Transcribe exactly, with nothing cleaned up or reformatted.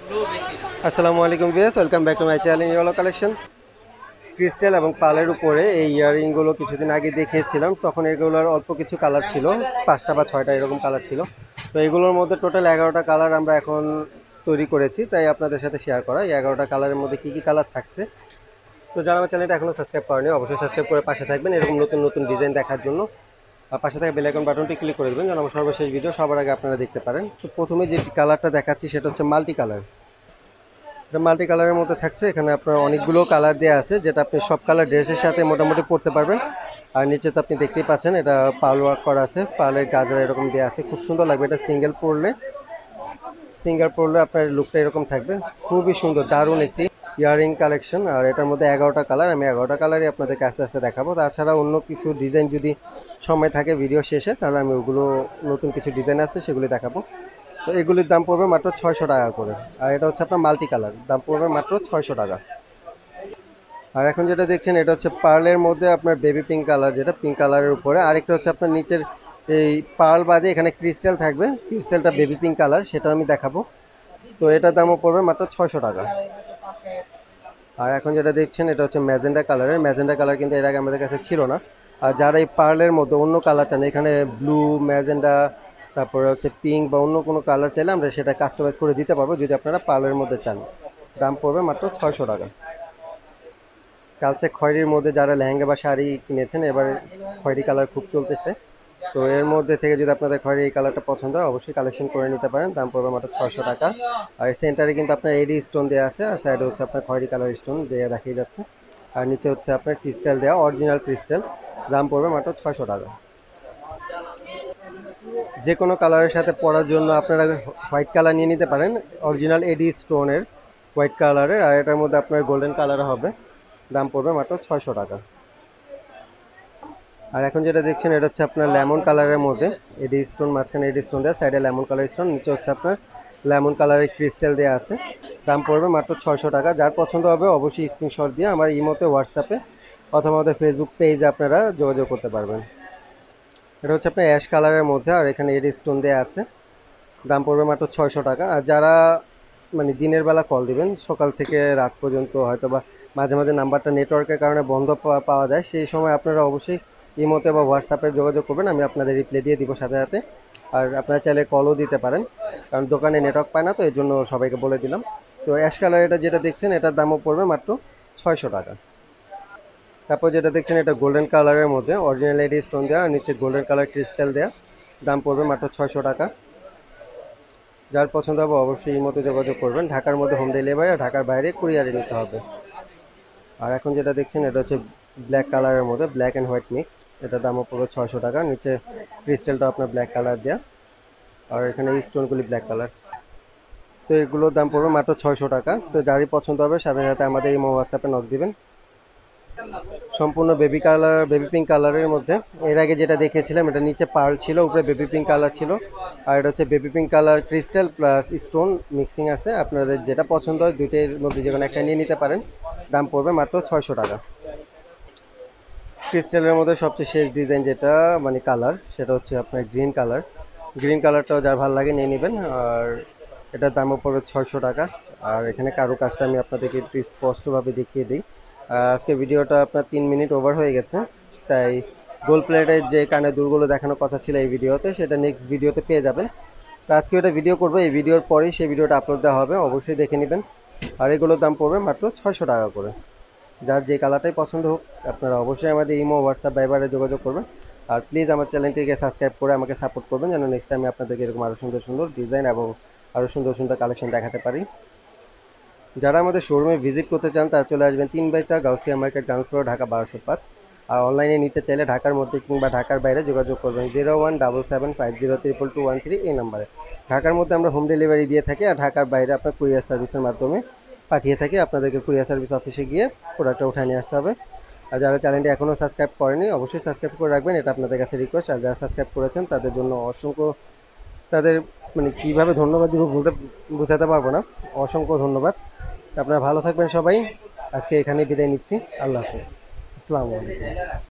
আসসালামু আলাইকুম viewers, welcome back to my channel yellow collection. Crystal এবং পালের উপরে এই ইয়াররিংগুলো কিছুদিন আগে দেখিয়েছিলাম, তখন এগুলোর অল্প কিছু কালার ছিল, পাঁচটা বা ছয়টা এরকম কালার ছিল। তো এগুলোর মধ্যে টোটাল এগারোটা কালার আমরা এখন তৈরি করেছি, তাই আপনাদের সাথে শেয়ার করা এই এগারোটা কালারের মধ্যে কী কী কালার থাকছে। তো যারা আমার চ্যানেলটা এখনও সাবস্ক্রাইব করেনি অবশ্যই সাবস্ক্রাইব করে পাশে থাকবেন এরকম নতুন নতুন ডিজাইন দেখার জন্য। আর পাশে থাকা বেল আইকন বাটনটি ক্লিক করে দেবেন যেন আমার সর্বশেষ ভিডিও সবার আগে আপনারা দেখতে পারেন। তো প্রথমে যে কালারটা দেখাচ্ছি সেটা হচ্ছে মাল্টি কালার। এটা মাল্টি কালারের মধ্যে থাকছে, এখানে আপনার অনেকগুলো কালার দেওয়া আছে, যেটা আপনি সব কালার ড্রেসের সাথে মোটামুটি পরতে পারবেন। আর নিচে তো আপনি দেখতেই পাচ্ছেন এটা পাল ওয়ার্ক করা আছে, পালের গাজরা এরকম দেওয়া আছে, খুব সুন্দর লাগবে। এটা সিঙ্গেল পরলে সিঙ্গেল পরলে আপনার লুকটা এরকম থাকবে, খুবই সুন্দর দারুণ একটি ইয়াররিং কালেকশন। আর এটার মধ্যে এগারোটা কালার, আমি এগারোটা কালারই আপনাদেরকে আস্তে আস্তে দেখাবো। তাছাড়া অন্য কিছু ডিজাইন যদি সময় থাকে ভিডিও শেষে, তাহলে আমি ওগুলো নতুন কিছু ডিজাইন আছে সেগুলি দেখাবো। তো এগুলির দাম পড়বে মাত্র ছয়শো টাকা করে। আর এটা হচ্ছে আপনার মাল্টি কালার, দাম পড়বে মাত্র ছয়শো টাকা। আর এখন যেটা দেখছেন এটা হচ্ছে পার্লের মধ্যে আপনার বেবি পিঙ্ক কালার, যেটা পিঙ্ক কালারের উপরে। আরেকটা হচ্ছে আপনার নিচের এই পার্ল বাদে এখানে ক্রিস্টাল থাকবে, ক্রিস্টালটা বেবি পিঙ্ক কালার, সেটা আমি দেখাবো। তো এটার দামও পড়বে মাত্র ছয়শো টাকা। আর এখন যেটা দেখছেন এটা হচ্ছে ম্যাজেন্ডা কালারের, ম্যাজেন্ডা কালার কিন্তু এর আগে আমাদের কাছে ছিল না। আর যারা এই পার্লের মধ্যে অন্য কালার চান, এখানে ব্লু, ম্যাজেন্ডা, তারপরে হচ্ছে পিঙ্ক বা অন্য কোনো কালার চাইলে আমরা সেটা কাস্টমাইজ করে দিতে পারবো যদি আপনারা পার্লের মধ্যে চান। দাম পড়বে মাত্র ছয়শো টাকা। কালচে খয়েরির মধ্যে যারা লেহেঙ্গা বা শাড়ি কিনেছেন, এবার খয়েরি কালার খুব চলতেছে, তো এর মধ্যে থেকে যদি আপনাদের খয়েরি এই কালারটা পছন্দ হয় অবশ্যই কালেকশন করে নিতে পারেন। দাম পড়বে মাত্র ছয়শো টাকা। আর সেন্টারে কিন্তু আপনার এডি স্টোন দেওয়া আছে, আর সাইডে হচ্ছে আপনার খয়েরি কালার স্টোন দেওয়া দেখিয়ে যাচ্ছে। আর নিচে হচ্ছে আপনার ক্রিস্টাল দেওয়া, অরিজিনাল ক্রিস্টাল। দাম পড়বে মাত্র ছয়শো টাকা। যে কোনো কালারের সাথে পরার জন্য আপনারা হোয়াইট কালার নিয়ে নিতে পারেন, অরিজিনাল এডি স্টোনের হোয়াইট কালারের। আর এটার মধ্যে আপনার গোল্ডেন কালার হবে, দাম পড়বে মাত্র ছয়শো টাকা। আর এখন যেটা দেখছেন এটা হচ্ছে আপনার লেমন কালারের মধ্যে এডি স্টোন, মাঝখানে এডি স্টোন দেওয়া, সাইডে লেমন কালার স্টোন, নিচে হচ্ছে আপনার লেমন কালারের ক্রিস্টাল দেওয়া আছে। দাম পড়বে মাত্র ছয়শো টাকা। যার পছন্দ হবে অবশ্যই স্ক্রিনশট দিয়ে আমার ইমোতে, হোয়াটসঅ্যাপে অথবা আমাদের ফেসবুক পেজে আপনারা যোগাযোগ করতে পারবেন। এটা হচ্ছে আপনার অ্যাশ কালারের মধ্যে, আর এখানে এডি স্টোন দেওয়া আছে। দাম পড়বে মাত্র ছয়শো টাকা। আর যারা মানে দিনের বেলা কল দিবেন সকাল থেকে রাত পর্যন্ত, হয়তো বা মাঝে মাঝে নাম্বারটা নেটওয়ার্কের কারণে বন্ধ পাওয়া যায়, সেই সময় আপনারা অবশ্যই ইমোতে বা হোয়াটসঅ্যাপে যোগাযোগ করবেন, আমি আপনাদের রিপ্লাই দিয়ে দিব সাথে সাথে। আর আপনারা চাইলে কলও দিতে পারেন, কারণ দোকানে নেটওয়ার্ক পায় না, তো এই জন্য সবাইকে বলে দিলাম। তো অ্যাশ কালার এটা যেটা দেখছেন এটার দামও পড়বে মাত্র ছয়শো টাকা। তারপর যেটা দেখছেন এটা গোল্ডেন কালারের মধ্যে অরিজিনাল এডি স্টোন দেওয়া, আর নিচে গোল্ডেন কালার ক্রিস্টাল দেওয়া, দাম পড়বে মাত্র ছয়শো টাকা। যার পছন্দ হবে অবশ্যই এই মতো যোগাযোগ করবেন। ঢাকার মধ্যে হোম ডেলিভারি, আর ঢাকার বাইরে কুরিয়ারে নিতে হবে। আর এখন যেটা দেখছেন এটা হচ্ছে ব্ল্যাক কালারের মধ্যে, ব্ল্যাক অ্যান্ড হোয়াইট মিক্সড, এটার দামও পড়বে ছয়শো টাকা। নিচে ক্রিস্টালটা আপনার ব্ল্যাক কালার দেওয়া, আর এখানে এই স্টোনগুলি ব্ল্যাক কালার। তো এগুলোর দাম পড়বে মাত্র ছয়শো টাকা। তো যারই পছন্দ হবে সাথে সাথে আমাদের এই হোয়াটসঅ্যাপে নক দিবেন। সম্পূর্ণ বেবি কালার, বেবি পিঙ্ক কালারের মধ্যে। এর আগে যেটা দেখেছিলাম এটা নিচে পার্ল ছিল, উপরে বেবি পিঙ্ক কালার ছিল। আর এটা হচ্ছে baby pink colour crystal plus stone mixing আছে, আপনাদের যেটা পছন্দ হয় দুইটার মধ্যে যে কোনো একটা নিয়ে নিতে পারেন। দাম পড়বে মাত্র ছয়শো টাকা। ক্রিস্টালের মধ্যে সবচেয়ে শেষ ডিজাইন যেটা মানে কালার, সেটা হচ্ছে আপনার গ্রিন কালার। গ্রিন কালারটাও যার ভালো লাগে নিয়ে নেবেন। আর এটার দামও পড়বে ছয়শো টাকা। আর এখানে কারো কাজটা আমি আপনাদেরকে একটু স্পষ্টভাবে দেখিয়ে দিই। আজকে ভিডিওটা আপনার তিন মিনিট ওভার হয়ে গেছে, তাই গোল্ড প্লেটের যে কানে দুলগুলো দেখানোর কথা ছিল এই ভিডিওতে, সেটা নেক্সট ভিডিওতে পেয়ে যাবেন। তো আজকে ওটা ভিডিও করবো, এই ভিডিওর পরেই সেই ভিডিওটা আপলোড দেওয়া হবে, অবশ্যই দেখে নেবেন। আর এগুলোর দাম পড়বে মাত্র ছয়শো টাকা করে। যার যে কালারটাই পছন্দ হোক আপনারা অবশ্যই আমাদের ইমো, হোয়াটসঅ্যাপ, ভাইবারে যোগাযোগ করবেন। আর প্লিজ আমার চ্যানেলটিকে সাবস্ক্রাইব করে আমাকে সাপোর্ট করবেন, যেন নেক্সট টাইম আপনাদেরকে এরকম আরও সুন্দর সুন্দর ডিজাইন এবং আরও সুন্দর সুন্দর কালেকশন দেখাতে পারি। যারা আমাদের শোরুমে ভিজিট করতে চান তারা চলে আসবেন তিন বাই চার Gausia market, ground floor, Dhaka বারোশো পাঁচ। আর অনলাইনে নিতে চাইলে ঢাকার মধ্যে কিংবা ঢাকার বাইরে যোগাযোগ করবেন zero one double seven five zero triple two one three এই নাম্বারে। ঢাকার মধ্যে আমরা হোম ডেলিভারি দিয়ে থাকি, আর ঢাকার বাইরে আপনার কুরিয়ার সার্ভিসের মাধ্যমে পাঠিয়ে থাকি। আপনাদেরকে কুরিয়ার সার্ভিস অফিসে গিয়ে প্রোডাক্টটা উঠে নিয়ে আসতে হবে। আর যারা চ্যানেলটি এখনও সাবস্ক্রাইব করেনি অবশ্যই সাবস্ক্রাইব করে রাখবেন, এটা আপনাদের কাছে রিকোয়েস্ট। আর যারা সাবস্ক্রাইব করেছেন তাদের জন্য অসংখ্য, তাদের মানে কীভাবে ধন্যবাদ দিব বলতে বোঝাতে পারবো না, অসংখ্য ধন্যবাদ। আপনারা ভালো থাকবেন সবাই। আজকে এখানেই বিদায় নিচ্ছি। আল্লাহ হাফেজ। আসসালামু আলাইকুম।